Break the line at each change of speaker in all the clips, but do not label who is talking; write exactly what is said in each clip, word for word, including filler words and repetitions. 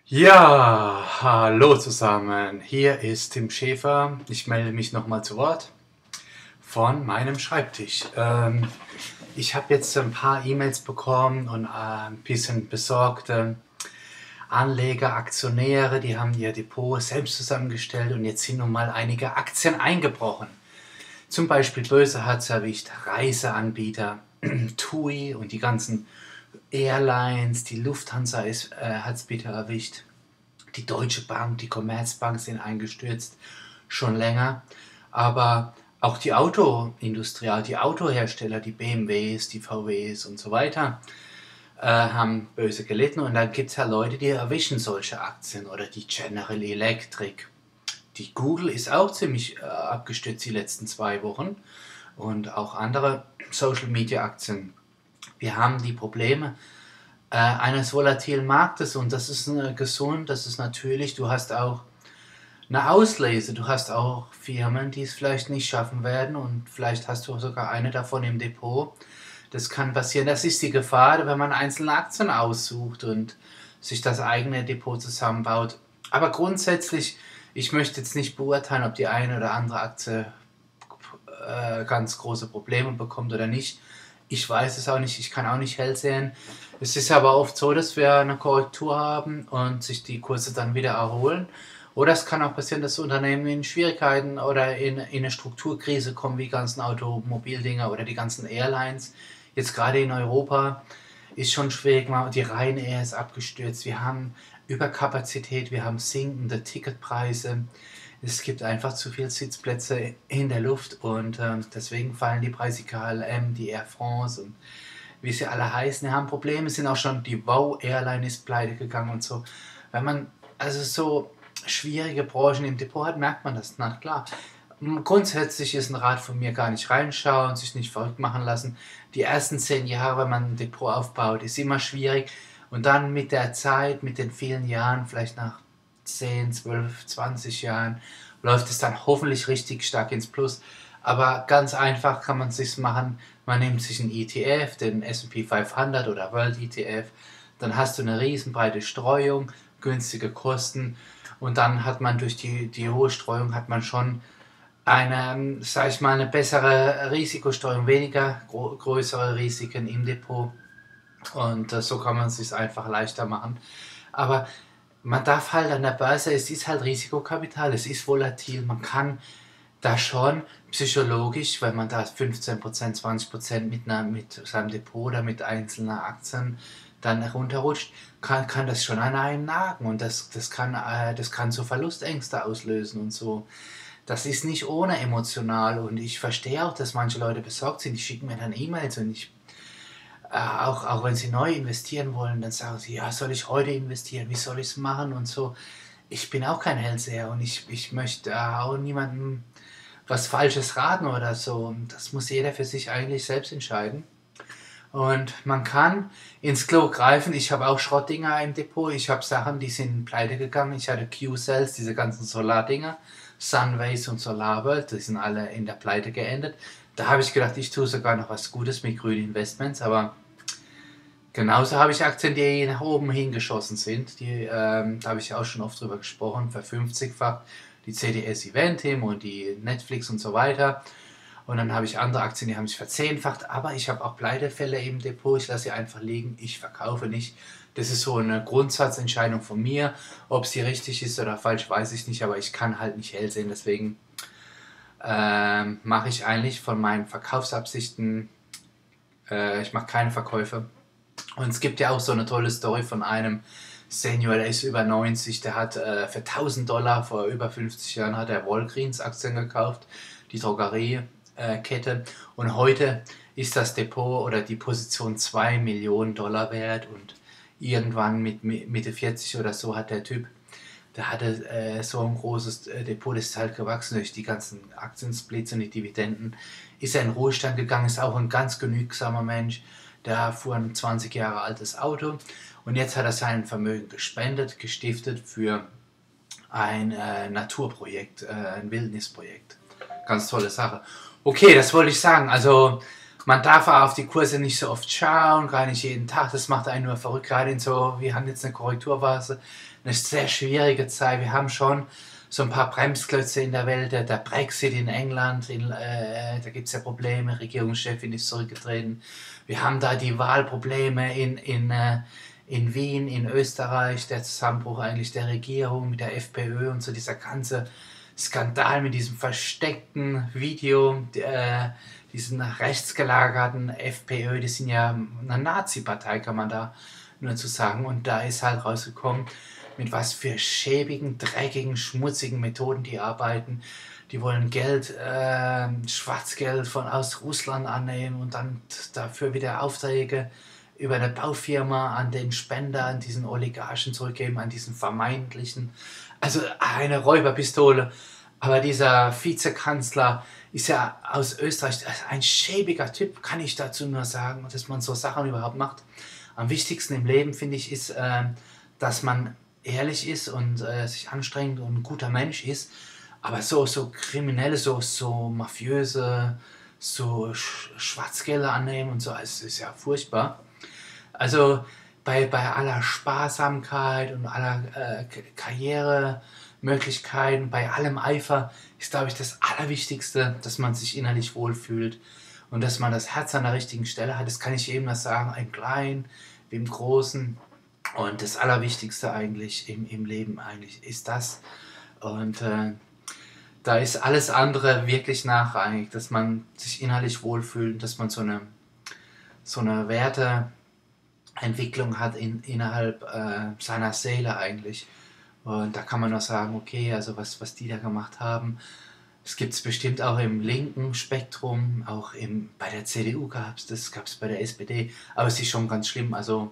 Ja, hallo zusammen. Hier ist Tim Schäfer. Ich melde mich nochmal zu Wort von meinem Schreibtisch. Ähm, ich habe jetzt ein paar E-Mails bekommen und äh, ein bisschen besorgte Anleger, Aktionäre, die haben ihr Depot selbst zusammengestellt und jetzt sind nun mal einige Aktien eingebrochen. Zum Beispiel böse hat's erwischt Reiseanbieter, TUI und die ganzen Airlines, die Lufthansa ist, äh, hat es bitter erwischt. Die Deutsche Bank, die Commerzbank sind eingestürzt, schon länger. Aber auch die Autoindustrie, die Autohersteller, die B M Ws, die V Ws und so weiter, äh, haben böse gelitten. Und dann gibt es ja Leute, die erwischen solche Aktien oder die General Electric. Die Google ist auch ziemlich äh, abgestürzt die letzten zwei Wochen und auch andere Social Media Aktien. Wir haben die Probleme äh, eines volatilen Marktes und das ist äh, gesund, das ist natürlich. Du hast auch eine Auslese, du hast auch Firmen, die es vielleicht nicht schaffen werden und vielleicht hast du sogar eine davon im Depot. Das kann passieren. Das ist die Gefahr, wenn man einzelne Aktien aussucht und sich das eigene Depot zusammenbaut. Aber grundsätzlich, ich möchte jetzt nicht beurteilen, ob die eine oder andere Aktie äh, ganz große Probleme bekommt oder nicht. Ich weiß es auch nicht, ich kann auch nicht hell sehen. Es ist aber oft so, dass wir eine Korrektur haben und sich die Kurse dann wieder erholen. Oder es kann auch passieren, dass Unternehmen in Schwierigkeiten oder in, in eine Strukturkrise kommen, wie die ganzen Automobildinger oder die ganzen Airlines. Jetzt gerade in Europa ist schon schwierig, die Ryanair ist abgestürzt, wir haben Überkapazität, wir haben sinkende Ticketpreise. Es gibt einfach zu viele Sitzplätze in der Luft und äh, deswegen fallen die Preise, K L M, die Air France und wie sie alle heißen, die haben Probleme, sind auch schon, die Wow Airline ist pleite gegangen und so. Wenn man also so schwierige Branchen im Depot hat, merkt man das, na klar. Grundsätzlich ist ein Rat von mir gar nicht reinschauen, sich nicht verrückt machen lassen. Die ersten zehn Jahre, wenn man ein Depot aufbaut, ist immer schwierig und dann mit der Zeit, mit den vielen Jahren, vielleicht nach zehn, zwölf, zwanzig Jahren, läuft es dann hoffentlich richtig stark ins Plus. Aber ganz einfach kann man es sich machen. Man nimmt sich einen E T F, den S und P fünfhundert oder World E T F. Dann hast du eine riesenbreite Streuung, günstige Kosten. Und dann hat man durch die, die hohe Streuung hat man schon eine, sag ich mal, eine bessere Risikostreuung, weniger gro größere Risiken im Depot. Und äh, so kann man es sich einfach leichter machen. Aber man darf halt an der Börse, es ist halt Risikokapital, es ist volatil, man kann da schon psychologisch, wenn man da fünfzehn Prozent, zwanzig Prozent mit, einer, mit seinem Depot oder mit einzelnen Aktien dann runterrutscht, kann, kann das schon an einem nagen und das, das, kann, äh, das kann so Verlustängste auslösen und so. Das ist nicht ohne emotional und ich verstehe auch, dass manche Leute besorgt sind, die schicken mir dann E-Mails und ich äh, auch, auch wenn sie neu investieren wollen, dann sagen sie, ja, soll ich heute investieren, wie soll ich es machen und so. Ich bin auch kein Hellseher und ich, ich möchte äh, auch niemandem was Falsches raten oder so. Das muss jeder für sich eigentlich selbst entscheiden. Und man kann ins Klo greifen. Ich habe auch Schrottdinger im Depot. Ich habe Sachen, die sind pleite gegangen. Ich hatte Q-Cells, diese ganzen Solardinger, Sunways und SolarWorld, die sind alle in der Pleite geendet. Da habe ich gedacht, ich tue sogar noch was Gutes mit grünen Investments, aber genauso habe ich Aktien, die nach oben hingeschossen sind. Die, ähm, da habe ich auch schon oft drüber gesprochen, verfünfzigfacht die C D S Eventim und die Netflix und so weiter. Und dann habe ich andere Aktien, die haben sich verzehnfacht, aber ich habe auch Pleitefälle im Depot, ich lasse sie einfach liegen, ich verkaufe nicht. Das ist so eine Grundsatzentscheidung von mir. Ob sie richtig ist oder falsch, weiß ich nicht, aber ich kann halt nicht hell sehen, deswegen ähm, mache ich eigentlich von meinen Verkaufsabsichten, äh, ich mache keine Verkäufe. Und es gibt ja auch so eine tolle Story von einem Senior, der ist über neunzig, der hat äh, für tausend Dollar vor über fünfzig Jahren hat er Walgreens Aktien gekauft, die Drogeriekette. Äh, und heute ist das Depot oder die Position zwei Millionen Dollar wert und irgendwann mit Mitte vierzig oder so hat der Typ, der hatte äh, so ein großes äh, Depot, das ist halt gewachsen durch die ganzen Aktiensplits und die Dividenden, ist er in Ruhestand gegangen, ist auch ein ganz genügsamer Mensch. Der fuhr ein zwanzig Jahre altes Auto und jetzt hat er sein Vermögen gespendet, gestiftet für ein äh, Naturprojekt, äh, ein Wildnisprojekt. Ganz tolle Sache. Okay, das wollte ich sagen. Also Man darf auch auf die Kurse nicht so oft schauen, gar nicht jeden Tag. Das macht einen nur verrückt, gerade in so, wir haben jetzt eine Korrekturphase, eine sehr schwierige Zeit. Wir haben schon so ein paar Bremsklötze in der Welt, der, der Brexit in England, in, äh, da gibt es ja Probleme, Regierungschefin ist zurückgetreten. Wir haben da die Wahlprobleme in, in, äh, in Wien, in Österreich, der Zusammenbruch eigentlich der Regierung mit der FPÖ und so dieser ganze Skandal mit diesem versteckten Video, äh, diesen rechtsgelagerten FPÖ, die sind ja eine Nazi-Partei, kann man da nur zu sagen. Und da ist halt rausgekommen, mit was für schäbigen, dreckigen, schmutzigen Methoden die arbeiten. Die wollen Geld, äh, Schwarzgeld von aus Russland annehmen und dann dafür wieder Aufträge über eine Baufirma an den Spender, an diesen Oligarchen zurückgeben, an diesen vermeintlichen, also eine Räuberpistole. Aber dieser Vizekanzler ist ja aus Österreich ein schäbiger Typ, kann ich dazu nur sagen, dass man so Sachen überhaupt macht. Am wichtigsten im Leben, finde ich, ist, äh, dass man ehrlich ist und äh, sich anstrengt und ein guter Mensch ist. Aber so, so Kriminelle, so, so Mafiöse, so Sch Schwarzgelder annehmen und so, es ist ja furchtbar. Also bei, bei aller Sparsamkeit und aller äh, Karrieremöglichkeiten, bei allem Eifer ist, glaube ich, das Allerwichtigste, dass man sich innerlich wohlfühlt und dass man das Herz an der richtigen Stelle hat. Das kann ich jedem das sagen, im Kleinen wie im Großen. Und das Allerwichtigste eigentlich im, im Leben eigentlich ist das. Und äh, da ist alles andere wirklich nachrangig, dass man sich innerlich wohlfühlt, dass man so eine, so eine Werteentwicklung hat in, innerhalb äh, seiner Seele eigentlich. Und da kann man nur sagen, okay, also was, was die da gemacht haben, es gibt es bestimmt auch im linken Spektrum, auch im, bei der C D U gab es das, gab es bei der S P D, aber es ist schon ganz schlimm, also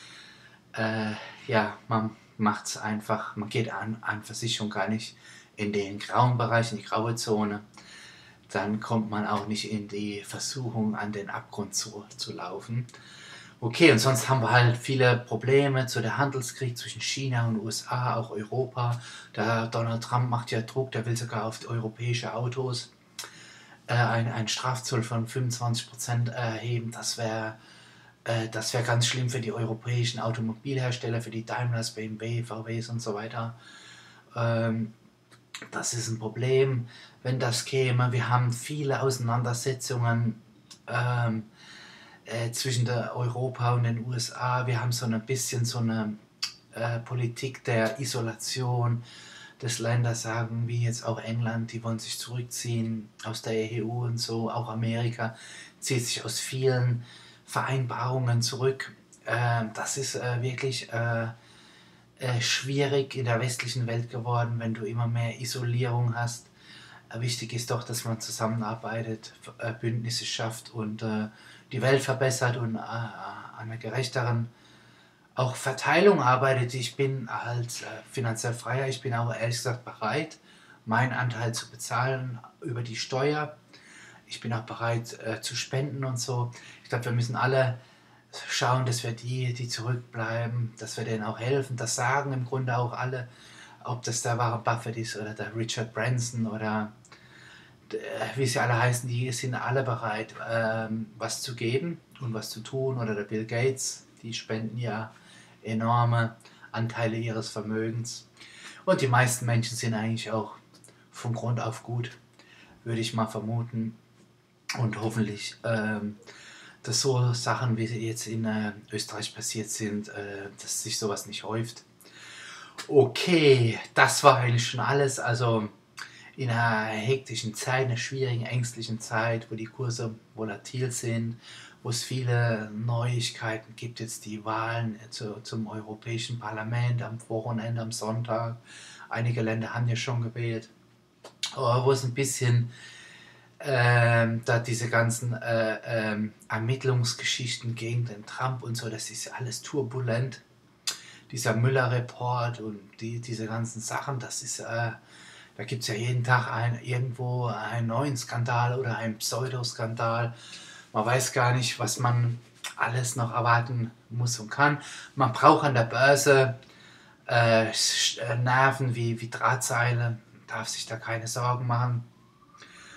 äh, ja, man macht es einfach, man geht an, an für sich schon gar nicht in den grauen Bereich, in die graue Zone, dann kommt man auch nicht in die Versuchung, an den Abgrund zu, zu laufen. Okay, und sonst haben wir halt viele Probleme zu der Handelskrieg zwischen China und U S A, auch Europa. Der Donald Trump macht ja Druck, der will sogar auf die europäische Autos äh, einen Strafzoll von fünfundzwanzig Prozent erheben. Das wäre äh, das wär ganz schlimm für die europäischen Automobilhersteller, für die Daimlers, B M W, V Ws und so weiter. Ähm, das ist ein Problem, wenn das käme. Wir haben viele Auseinandersetzungen ähm, äh, zwischen der Europa und den U S A. Wir haben so ein bisschen so eine äh, Politik der Isolation, dass Länder sagen, wie jetzt auch England, die wollen sich zurückziehen aus der E U und so. Auch Amerika zieht sich aus vielen Vereinbarungen zurück. Äh, das ist äh, wirklich äh, äh, schwierig in der westlichen Welt geworden, wenn du immer mehr Isolierung hast. Äh, wichtig ist doch, dass man zusammenarbeitet, äh, Bündnisse schafft und äh, die Welt verbessert und äh, an einer gerechteren auch Verteilung arbeitet. Ich bin als äh, finanziell freier, ich bin aber ehrlich gesagt bereit, meinen Anteil zu bezahlen über die Steuer. Ich bin auch bereit äh, zu spenden und so. Ich glaube, wir müssen alle schauen, dass wir die, die zurückbleiben, dass wir denen auch helfen. Das sagen im Grunde auch alle, ob das der Warren Buffett ist oder der Richard Branson oder äh, wie sie alle heißen, die sind alle bereit, ähm, was zu geben und was zu tun. Oder der Bill Gates, die spenden ja enorme Anteile ihres Vermögens. Und die meisten Menschen sind eigentlich auch von Grund auf gut, würde ich mal vermuten. Und hoffentlich, ähm, dass so Sachen, wie sie jetzt in äh, Österreich passiert sind, äh, dass sich sowas nicht häuft. Okay, das war eigentlich schon alles. Also in einer hektischen Zeit, einer schwierigen, ängstlichen Zeit, wo die Kurse volatil sind, wo es viele Neuigkeiten gibt, jetzt die Wahlen zu, zum Europäischen Parlament am Wochenende, am Sonntag. Einige Länder haben ja schon gewählt. Aber wo es ein bisschen ähm, da diese ganzen äh, ähm, Ermittlungsgeschichten gegen den Trump und so, das ist ja alles turbulent. Dieser Müller-Report und die, diese ganzen Sachen, das ist, äh, da gibt es ja jeden Tag ein, irgendwo einen neuen Skandal oder einen Pseudoskandal. Man weiß gar nicht, was man alles noch erwarten muss und kann. Man braucht an der Börse äh, Nerven wie, wie Drahtseile, darf sich da keine Sorgen machen.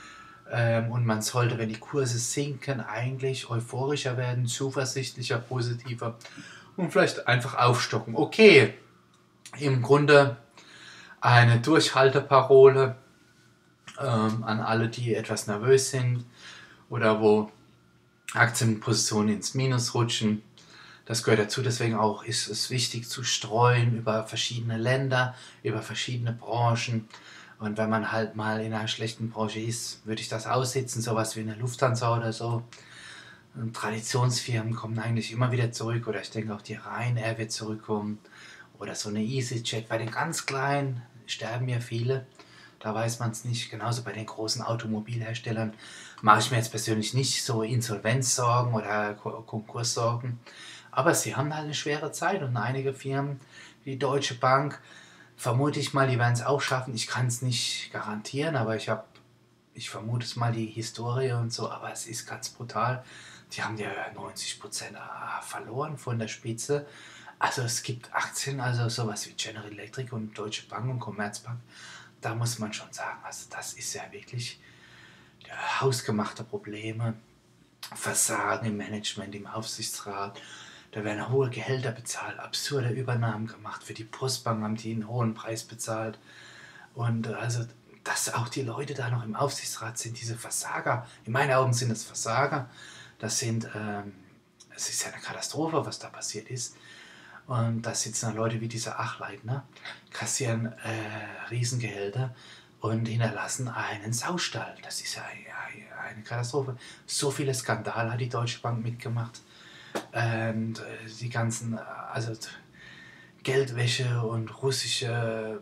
Ähm, und man sollte, wenn die Kurse sinken, eigentlich euphorischer werden, zuversichtlicher, positiver und vielleicht einfach aufstocken. Okay, im Grunde eine Durchhalteparole ähm, an alle, die etwas nervös sind oder wo Aktienpositionen ins Minus rutschen. Das gehört dazu, deswegen auch ist es wichtig zu streuen über verschiedene Länder, über verschiedene Branchen. Und wenn man halt mal in einer schlechten Branche ist, würde ich das aussitzen, sowas wie eine Lufthansa oder so. Und Traditionsfirmen kommen eigentlich immer wieder zurück, oder ich denke auch die Ryanair wird zurückkommen oder so eine EasyJet. Bei den ganz Kleinen sterben ja viele, da weiß man es nicht. Genauso bei den großen Automobilherstellern mache ich mir jetzt persönlich nicht so Insolvenzsorgen oder Konkurssorgen. Aber sie haben halt eine schwere Zeit und einige Firmen, wie die Deutsche Bank, vermute ich mal, die werden es auch schaffen. Ich kann es nicht garantieren, aber ich habe, ich vermute es mal, die Historie und so, aber es ist ganz brutal. Die haben ja neunzig Prozent verloren von der Spitze. Also es gibt Aktien, also sowas wie General Electric und Deutsche Bank und Commerzbank. Da muss man schon sagen, also das ist ja wirklich hausgemachte Probleme, Versagen im Management, im Aufsichtsrat. Da werden hohe Gehälter bezahlt, absurde Übernahmen gemacht. Für die Postbank haben die einen hohen Preis bezahlt. Und also, dass auch die Leute da noch im Aufsichtsrat sind, diese Versager. In meinen Augen sind es Versager. Das sind, ähm, es ist ja eine Katastrophe, was da passiert ist. Und da sitzen dann Leute wie dieser Achleitner, kassieren äh, Riesengehälter und hinterlassen einen Saustall. Das ist ja eine Katastrophe. So viele Skandale hat die Deutsche Bank mitgemacht. Und die ganzen, also Geldwäsche und russische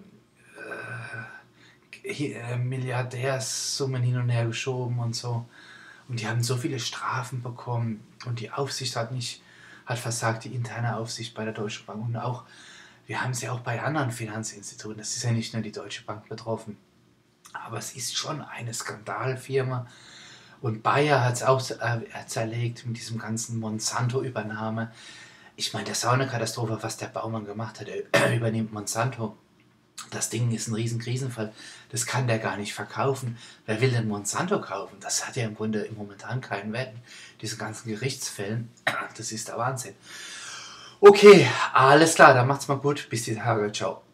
äh, Milliardärsummen hin und her geschoben und so. Und die haben so viele Strafen bekommen und die Aufsicht hat nicht, hat versagt, die interne Aufsicht bei der Deutschen Bank. Und auch, wir haben sie auch bei anderen Finanzinstituten, das ist ja nicht nur die Deutsche Bank betroffen. Aber es ist schon eine Skandalfirma. Und Bayer hat es auch zerlegt mit diesem ganzen Monsanto-Übernahme. Ich meine, das ist auch eine Katastrophe, was der Baumann gemacht hat. Er übernimmt Monsanto. Das Ding ist ein riesen Krisenfall. Das kann der gar nicht verkaufen. Wer will denn Monsanto kaufen? Das hat ja im Grunde momentan keinen Wert. Diese ganzen Gerichtsfällen, das ist der Wahnsinn. Okay, alles klar, dann macht's mal gut. Bis die Tage. Ciao.